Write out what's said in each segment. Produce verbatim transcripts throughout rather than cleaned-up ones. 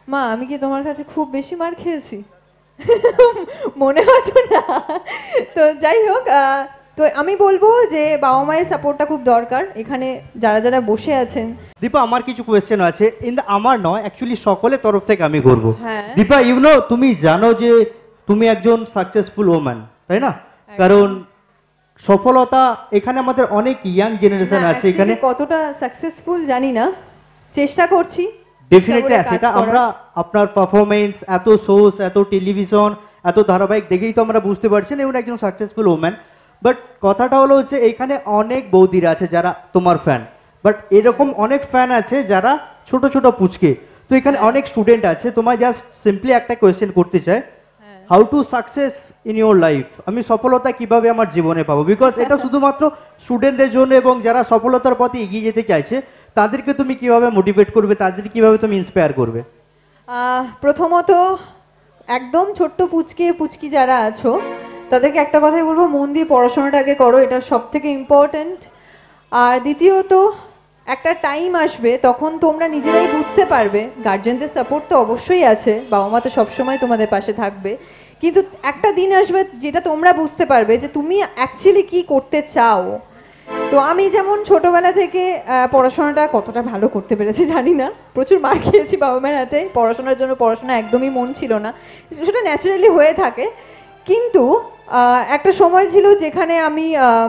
মা আমি কি তোমার কাছে খুব বেশি মার খেয়েছি? মনে হতো না। তো যাই হোক, তো আমি বলবো যে বাবা মায়ের সাপোর্টটা খুব দরকার এখানে যারা যারা বসে আছেন। দীপা আমার কিছু কোয়েশ্চেন আছে, ইন দ্য আমার নয় অ্যাকচুয়ালি সকলের তরফ থেকে আমি করব। হ্যাঁ দীপা ইউ নো তুমি জানো যে তুমি একজন সাকসেসফুল ওম্যান, তাই না? কারণ সফলতা এখানে আমাদের অনেক ইয়াং জেনারেশন আছে এখানে। কতটা সাকসেসফুল জানি না, চেষ্টা করছি ডেফিনেটলি সেটা আমরা আপনার পারফরমেন্স, এত শোস, এত টেলিভিশন, এত ধারাবাহিক দেখেই তো আমরা বুঝতে পারছি না একজন সাকসেসফুল ওম্যান। বাট কথাটা হলো হচ্ছে এইখানে অনেক বৌদিরা আছে যারা তোমার ফ্যান, বাট এরকম অনেক ফ্যান আছে যারা ছোট ছোট পুচকে। তো এখানে অনেক স্টুডেন্ট আছে, তোমায় জাস্ট সিম্পলি একটা কোয়েশ্চেন করতে চাই, how to success in your life, আমি সফলতা কিভাবে আমার জীবনে পাবো? বিকজ এটা শুধুমাত্র স্টুডেন্টদের জন্য এবং যারা সফলতার পথে এগিয়ে যেতে চাইছে তাদেরকে তুমি কিভাবে মোটিভেট করবে, তাদের কিভাবে তুমি ইন্সপায়ার করবে? প্রথমত একদম ছোট্ট পুচকে পুচকি যারা আছো তাদেরকে একটা কথাই বলবো, মন দিয়ে পড়াশোনাটা আগে করো, এটা সব থেকে ইম্পর্টেন্ট। আর দ্বিতীয়ত একটা টাইম আসবে তখন তোমরা নিজেরাই বুঝতে পারবে, গার্জেনদের সাপোর্ট তো অবশ্যই আছে, বাবা মা তো সবসময় তোমাদের পাশে থাকবে, কিন্তু একটা দিন আসবে যেটা তোমরা বুঝতে পারবে যে তুমি অ্যাকচুয়ালি কি করতে চাও। তো আমি যেমন ছোটোবেলা থেকে পড়াশোনাটা কতটা ভালো করতে পেরেছি জানি না, প্রচুর মার খেয়েছি বাবা মায়ের হাতে, পড়াশোনার জন্য পড়াশোনা একদমই মন ছিল না, সেটা ন্যাচারালি হয়ে থাকে। কিন্তু একটা সময় ছিল যেখানে আমি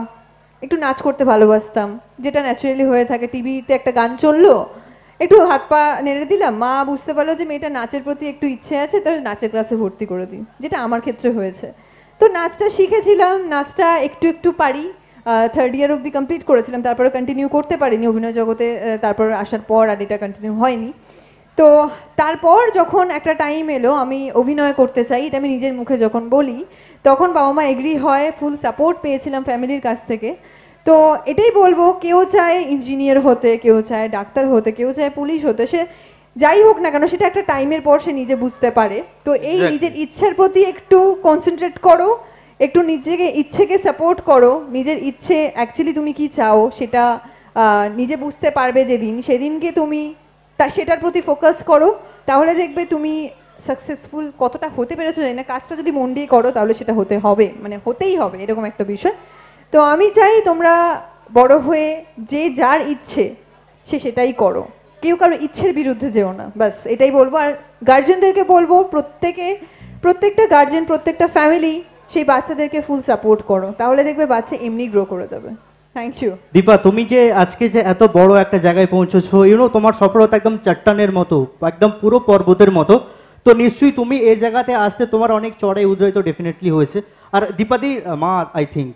একটু নাচ করতে ভালোবাসতাম, যেটা ন্যাচারালি হয়ে থাকে, টিভিতে একটা গান চললো, একটু হাত পা নেড়ে দিলাম, মা বুঝতে পারলো যে মেয়েটা নাচের প্রতি একটু ইচ্ছে আছে, তো নাচের ক্লাসে ভর্তি করে দিই, যেটা আমার ক্ষেত্রে হয়েছে। তো নাচটা শিখেছিলাম, নাচটা একটু একটু পারি, থার্ড ইয়ার অবধি কমপ্লিট করেছিলাম, তারপরে কন্টিনিউ করতে পারিনি অভিনয় জগতে, তারপর আসার পর আর এটা কন্টিনিউ হয়নি। তো তারপর যখন একটা টাইম এলো আমি অভিনয় করতে চাই, এটা আমি নিজের মুখে যখন বলি তখন বাবা মা এগ্রি হয়, ফুল সাপোর্ট পেয়েছিলাম ফ্যামিলির কাছ থেকে। তো এটাই বলবো, কেউ চায় ইঞ্জিনিয়ার হতে, কেউ চায় ডাক্তার হতে, কেউ চায় পুলিশ হতে, সে যাই হোক না কেন সেটা একটা টাইমের পর সে নিজে বুঝতে পারে। তো এই নিজের ইচ্ছের প্রতি একটু কনসেন্ট্রেট করো, একটু নিজেকে ইচ্ছেকে সাপোর্ট করো, নিজের ইচ্ছে অ্যাকচুয়ালি তুমি কি চাও সেটা নিজে বুঝতে পারবে যেদিন, সেদিনকে তুমি তা সেটার প্রতি ফোকাস করো, তাহলে দেখবে তুমি সাকসেসফুল কতটা হতে পেরেছো জানি না, কাজটা যদি মন দিয়ে করো তাহলে সেটা হতে হবে, মানে হতেই হবে, এরকম একটা বিষয়। তো আমি চাই তোমরা বড় হয়ে যে যার ইচ্ছে সে সেটাই করো, কেউ কারো ইচ্ছের বিরুদ্ধে যেও না, বাস এটাই বলবো। আর গার্জেনদেরকে বলবো, প্রত্যেকে প্রত্যেকটা গার্জেন প্রত্যেকটা ফ্যামিলি সেই বাচ্চাদেরকে ফুল সাপোর্ট করো, তাহলে দেখবে বাচ্চা এমনি গ্রো করে যাবে। Thank you. দীপা তুমি যে আজকে যে এত বড় একটা জায়গায় পৌঁছেছো, ইউনো তোমার সফলতা একদম চট্টানের মতো, একদম পুরো পর্বতের মতো, তো নিশ্চয়ই তুমি এই জায়গাতে আসতে তোমার অনেক চড়াই উদয় তো ডেফিনেটলি হয়েছে। আর দীপাদি মা আই থিঙ্ক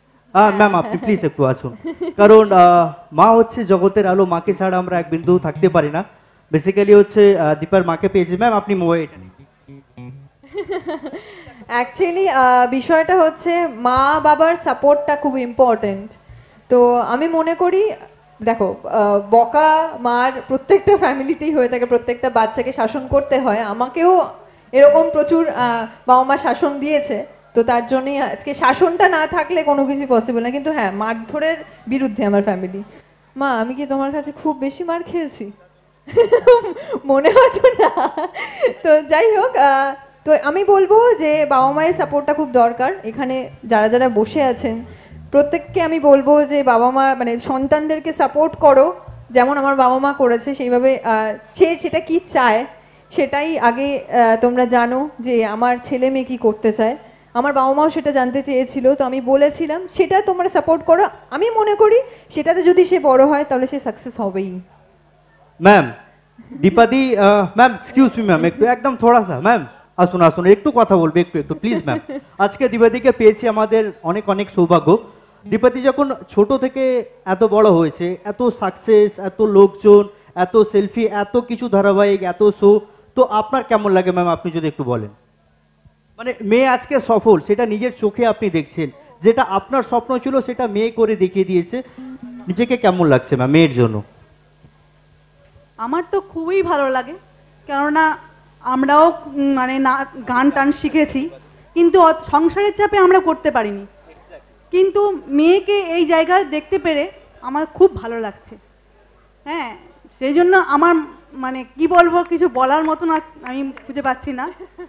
ম্যাম আপনি প্লিজ একটু আসুন, কারণ মা হচ্ছে জগতের আলো, মাকে ছাড়া আমরা এক বিন্দু থাকতে পারি না। বেসিক্যালি হচ্ছে দীপার মাকে পেয়েছি। ম্যাম আপনি মোবাইল অ্যাকচুয়ালি বিষয়টা হচ্ছে মা বাবার সাপোর্টটা খুব ইম্পর্টেন্ট। তো আমি মনে করি দেখো, বকা মার প্রত্যেকটা ফ্যামিলিতেই হয়ে থাকে, প্রত্যেকটা বাচ্চাকে শাসন করতে হয়, আমাকেও এরকম প্রচুর বাবা মা শাসন দিয়েছে, তো তার জন্যই আজকে শাসনটা না থাকলে কোনো কিছু পসিবল না। কিন্তু হ্যাঁ, মারধরের বিরুদ্ধে আমার ফ্যামিলি। মা আমি কি তোমার কাছে খুব বেশি মার খেয়েছি? মনে হতো না। তো যাই হোক, তো আমি বলবো যে বাবা মায়ের সাপোর্টটা খুব দরকার এখানে যারা যারা বসে আছেন, প্রত্যেককে আমি বলবো যে বাবা মা মানে সন্তানদেরকে সাপোর্ট করো, যেমন আমার বাবা মা করেছে সেইভাবে। সে সেটা কি চায় সেটাই আগে তোমরা জানো, যে আমার ছেলে মেয়ে কী করতে চায়, আমার বাবা মাও সেটা জানতে চেয়েছিল, তো আমি বলেছিলাম সেটা তোমরা সাপোর্ট করো। আমি মনে করি সেটাতে যদি সে বড় হয় তাহলে সে সাকসেস হবেই। ম্যাম দীপাদি ম্যাম এক্সকিউজ মি ম্যাম, একটু একদম থোড়া সা ম্যাম আসুন আসুন, একটু কথা বলবে, একটু একটু প্লিজ ম্যাম। আজকে দীপাদিকে পেয়েছি, আমাদের অনেক অনেক সৌভাগ্য। দীপাদি যখন ছোট থেকে এত বড় হয়েছে, এত সাকসেস, এত লোকজন, এত সেলফি, এত কিছু ধারাবাহিক, এত শো, তো আপনার কেমন লাগে ম্যাম আপনি যদি একটু বলেন? মানে মেয়ে আজকে সফল, সেটা নিজের চোখে আপনি দেখছেন, যেটা আপনার স্বপ্ন ছিল সেটা মেয়ে করে দেখিয়ে দিয়েছে, নিজেকে কেমন লাগছে ম্যাম মেয়ের জন্য? আমার তো খুবই ভালো লাগে, কেননা আমরাও মানে না গান টান শিখেছি, কিন্তু সংসারের চাপে আমরা করতে পারিনি, কিন্তু মেয়েকে এই জায়গায় দেখতে পেরে আমার খুব ভালো লাগছে। হ্যাঁ, সেই জন্য আমার মানে কি বলবো, কিছু বলার মতন আর আমি খুঁজে পাচ্ছি না।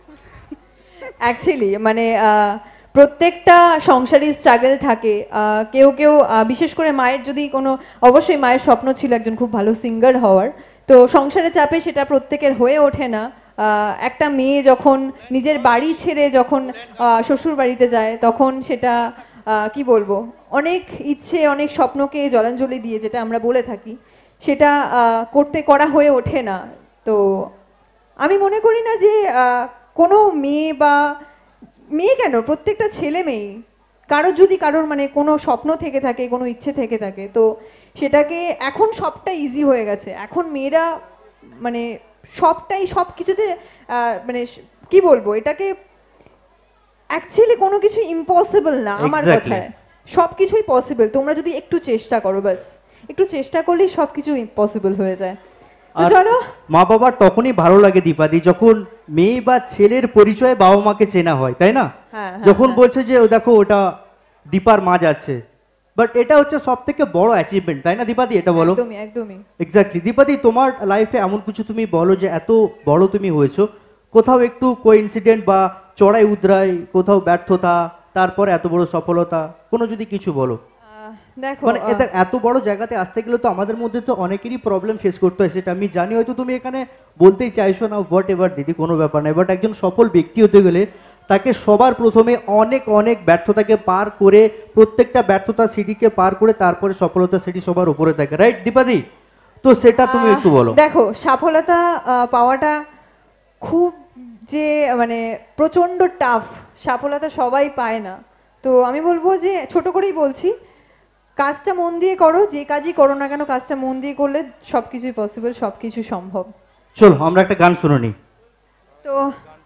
অ্যাকচুয়ালি মানে আহ, প্রত্যেকটা সংসারী স্ট্রাগল থাকে। আহ, কেউ কেউ আহ, বিশেষ করে মায়ের যদি কোনো, অবশ্যই মায়ের স্বপ্ন ছিল একজন খুব ভালো সিঙ্গার হওয়ার, তো সংসারের চাপে সেটা প্রত্যেকের হয়ে ওঠে না। আহ, একটা মেয়ে যখন নিজের বাড়ি ছেড়ে যখন আহ, শ্বশুর বাড়িতে যায় তখন সেটা আহ, কি বলবো, অনেক ইচ্ছে অনেক স্বপ্নকে জলাঞ্জলি দিয়ে, যেটা আমরা বলে থাকি, সেটা আহ, করতে করা হয়ে ওঠে না। তো আমি মনে করি না যে আহ, কোনো মেয়ে বা মেয়ে কেন, প্রত্যেকটা ছেলে মেয়ে, কারোর যদি কারোর মানে কোনো স্বপ্ন থেকে থাকে, কোনো ইচ্ছে থেকে থাকে, তো সেটাকে এখন সবটা ইজি হয়ে গেছে। এখন মেয়েরা মানে সবটাই সব কিছুতে আহ, মানে স- কি বলবো, এটাকে অ্যাকচুয়ালি কোনো কিছু ইম্পসিবল না আমার Exactly. কথায়, সব কিছুই পসিবল। তোমরা যদি একটু চেষ্টা করো, ব্যাস একটু চেষ্টা করলেই সব কিছু পসিবল হয়ে যায়। তো আর চলো, মা বাবার তখনই ভালো লাগে দীপাদি, যখন মেয়ে বা ছেলের পরিচয়ে বাবা মাকে চেনা হয়, তাই না? হ্যাঁ, হ্যাঁ, যখন হ্যাঁ। বলছে যে ও দেখো ওটা দীপার মা যাচ্ছে, বাট এটা হচ্ছে সব থেকে বড় অ্যাচিভমেন্ট, তাই না দীপাদি? এটা বলো। একদমই একদমই। এক্স্যাক্টলি দীপাদি, তোমার লাইফে এমন কিছু তুমি বলো যে এত বড় তুমি হয়েছো, কোথাও একটু কোইন্সিডেন্ট বা চড়াই উদ্রাই, কোথাও ব্যর্থতা, তারপর এত বড় সফলতা, কোনো যদি কিছু বলো। আহ, দেখো মানে আহ, এটা এত বড় জায়গাতে আসতে গেলে তো আমাদের মধ্যে তো অনেকেরই প্রবলেম ফেস করতে হয়, সেটা আমি জানি, হয়তো তুমি এখানে বলতেই চাইছো না, হোয়াট এভার দিদি, কোনো ব্যাপার নাই, বাট একজন সফল ব্যক্তি হতে গেলে তাকে সবার প্রথমে অনেক অনেক ব্যর্থতাকে পার করে, প্রত্যেকটা ব্যর্থতা সিঁড়িকে পার করে তারপরে সফলতা সিঁড়ি সবার উপরে থাকে, রাইট দীপাদি? তো সেটা তুমি আহ, একটু বলো। দেখো সফলতা আহ, পাওয়াটা খুব যে মানে প্রচন্ড টাফ, সফলতা সবাই পায় না। তো আমি বলবো যে ছোট করেই বলছি, কাজটা মন দিয়ে করো, যে কাজই করো না কেন কাজটা মন দিয়ে করলে সবকিছুই পসিবল, সবকিছু সম্ভব। চলো আমরা একটা গান শুনে নিই। তো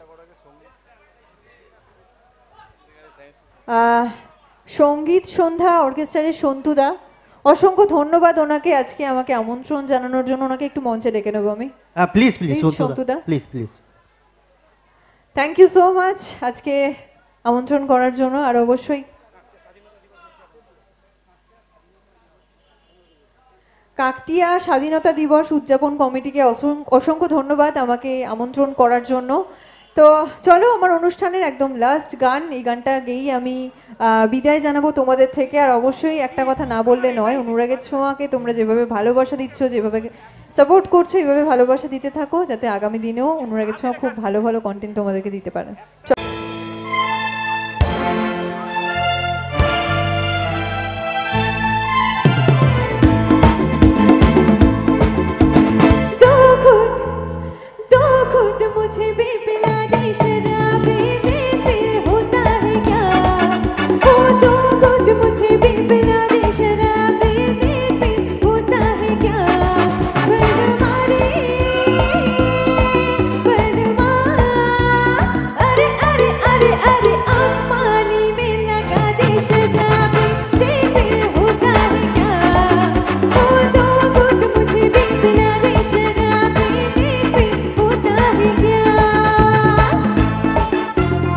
আহ, সঙ্গীত সন্ধ্যা অর্কেস্ট্রারের সন্তুদা, অসংখ্য ধন্যবাদ ওনাকে আজকে আমাকে আমন্ত্রণ জানানোর জন্য। ওনাকে একটু মঞ্চে ডেকে নেবো আমি। হ্যাঁ প্লিজ প্লিজ Please, সন্তুদা। Please please. Thank you so much আজকে আমন্ত্রণ করার জন্য। আর অবশ্যই কাকটিয়া স্বাধীনতা দিবস উদযাপন কমিটিকে অসং- অসংখ্য ধন্যবাদ আমাকে আমন্ত্রণ করার জন্য। তো চলো, আমার অনুষ্ঠানের একদম লাস্ট গান, এই গানটা গেয়েই আমি আহ, বিদায় জানাবো তোমাদের থেকে। আর অবশ্যই একটা কথা না বললে নয়, অনুরাগের ছোঁয়াকে তোমরা যেভাবে ভালোবাসা দিচ্ছ, যেভাবে সাপোর্ট করছো, এইভাবে ভালোবাসা দিতে থাকো, যাতে আগামী দিনেও অনুরাগের ছোঁয়া খুব ভালো ভালো কন্টেন্ট তোমাদেরকে দিতে পারে। दो घुट दो घुट मुझे भी पिला दे, शराबी दे फिर होता है क्या? ओ दो घुट मुझे भी पिला दे, शराबी दे फिर होता है क्या? बलमा रे बलमा, अरे अरे अरे अरे अम्मानी में लगा दे, शराबी दे फिर होता है क्या? ओ दो घुट मुझे भी पिला दे, शराबी दे फिर होता है क्या?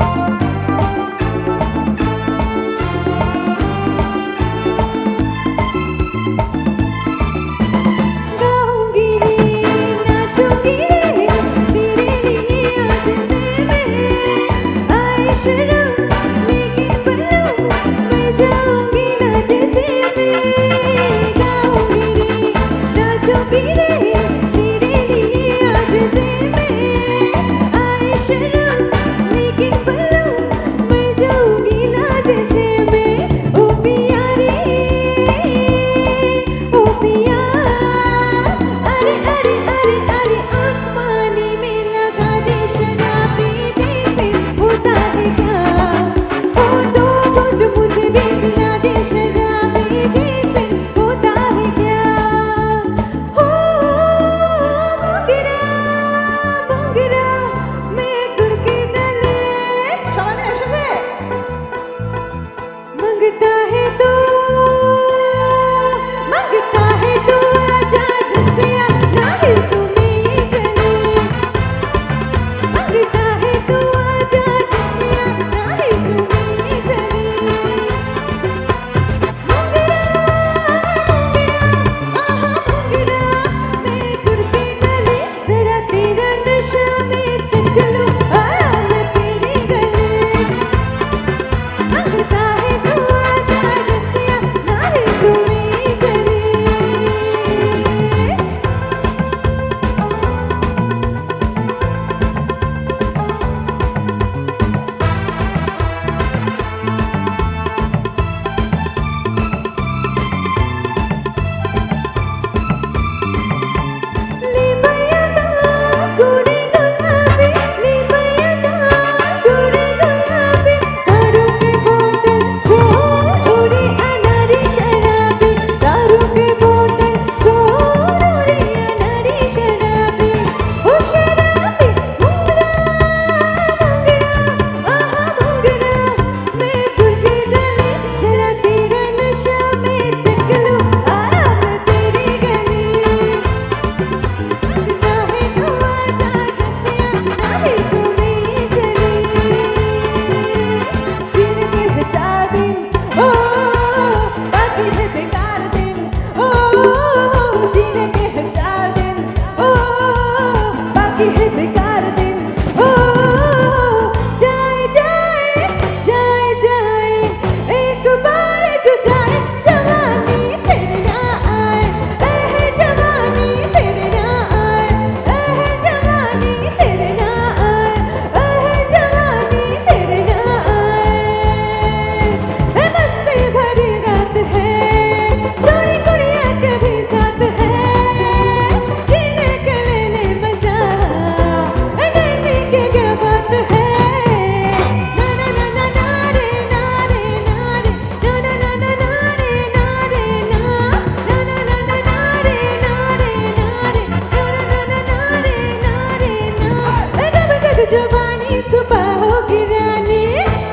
देखो जवानी छुपाओगी रानी,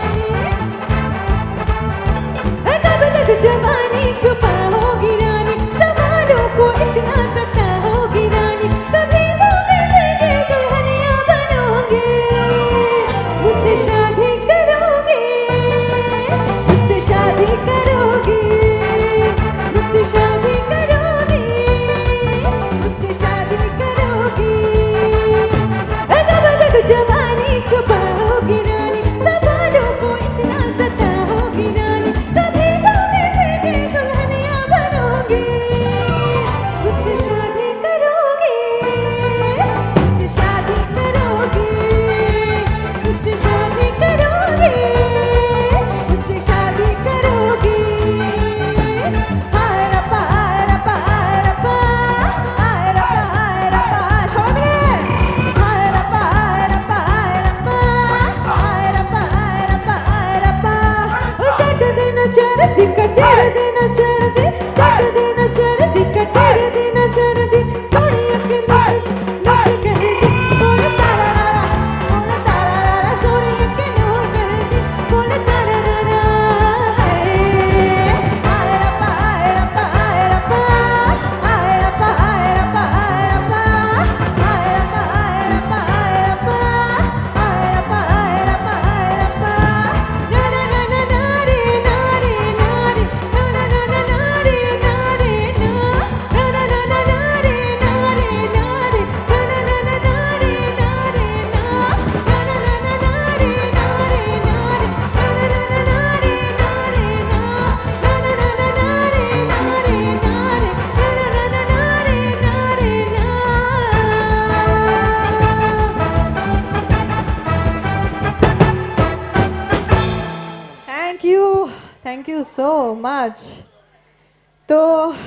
कब तक जवानी छुपाओगी रानी, सवालों को इतना सताओगी रानी, कभी तो कैसे के दुल्हनिया बनोगे, मुझसे शादी करोगे, मुझसे शादी करोगे, मुझसे शादी करोगे, मुझसे शादी करोगे, कब तक जवानी छुपाओगी रानी, सवालों को इतना सताओगी रानी, कभी तो कैसे के दुल्हनिया बनोगे, मुझसे शादी करोगे, मुझसे शादी करोगे, मुझसे शादी करोगे, मुझसे शादी करोगे। हाय रब्बा हाय रब्बा हाय रब्बा हाय रब्बा हाय रब्बा সবাই মিলে हाय रब्बा हाय रब्बा हाय रब्बा हाय रब्बा हाय रब्बा हाय रब्बा ओ सट देना चढ़ दी कटेर देना चढ़ दी सट देना चढ़ दी कटेर देना चढ़ दी सोनी अके नोट नोट कर दी बोले तारा रा बोले तारा रा सोनी अके नोट कर दी बोले तारा रा हाय हाय रब्बा हाय रब्बा हाय रब्बा हाय रब्बा हाय रब्बा हाय रब्बा हाय रब्बा हाय रब्बा हाय रब्बा हाय रब्बा हाय रब्बा हाय रब्बा ना ना ना ना ना रे ना रे ना रे ना ना ना ना ना रे ना रे ना ना ना ना ना ना रे ना रे ना रे ना ना ना ना ना रे ना रे ना ना ना ना ना ना रे ना रे ना रे ना ना ना ना ना रे ना रे ना ना ना ना ना ना रे ना रे ना रे ना ना ना ना ना रे ना रे ना thank you thank you so much. তো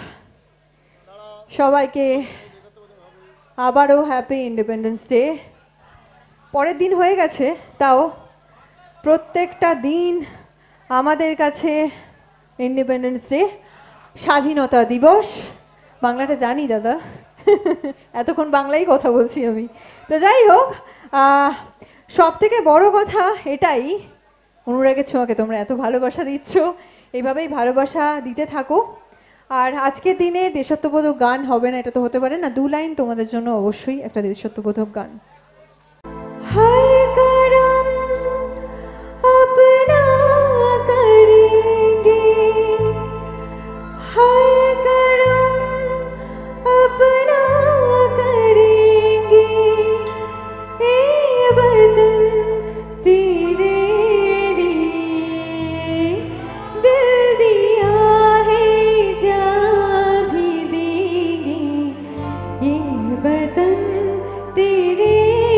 সবাইকে আবারও হ্যাপি ইন্ডিপেন্ডেন্স ডে। পরের দিন হয়ে গেছে, তাও প্রত্যেকটা দিন আমাদের কাছে ইন্ডিপেন্ডেন্স ডে, স্বাধীনতা দিবস। বাংলাটা জানি দাদা, এতক্ষণ বাংলাই কথা বলছি আমি। তো যাই হোক, সব থেকে বড় কথা এটাই, অনুরাগের ছোঁয়াকে তোমরা এত ভালোবাসা দিচ্ছ, এইভাবেই ভালোবাসা দিতে থাকো। আর আজকের দিনে দেশাত্মবোধক গান হবে না এটা তো হতে পারে না, দু লাইন তোমাদের জন্য অবশ্যই একটা দেশাত্মবোধক গান। हर करम अपना करेंगे, हर करम अपना करेंगे, ए वतन तेरे लिए दिल दिया है जान भी देंगे, ये वतन तेरे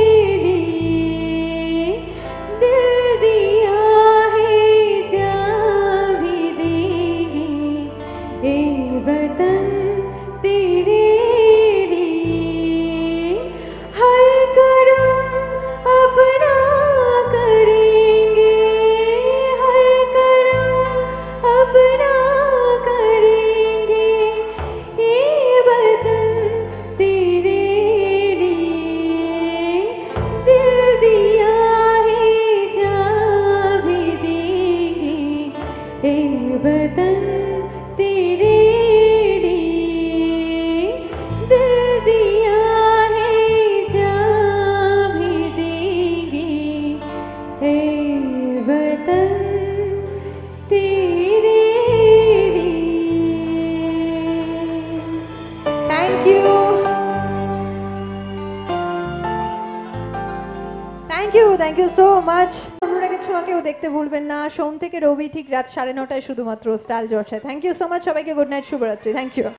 থ্যাংক ইউ সো মাচ। অনুরাগের ছোঁয়াকেও দেখতে ভুলবেন না, সোম থেকে রবি ঠিক রাত সাড়ে নটায় শুধুমাত্র স্টাইল জলসায়। থ্যাংক ইউ সো মাচ সবাইকে, গুড নাইট, শুভরাত্রি, থ্যাংক ইউ।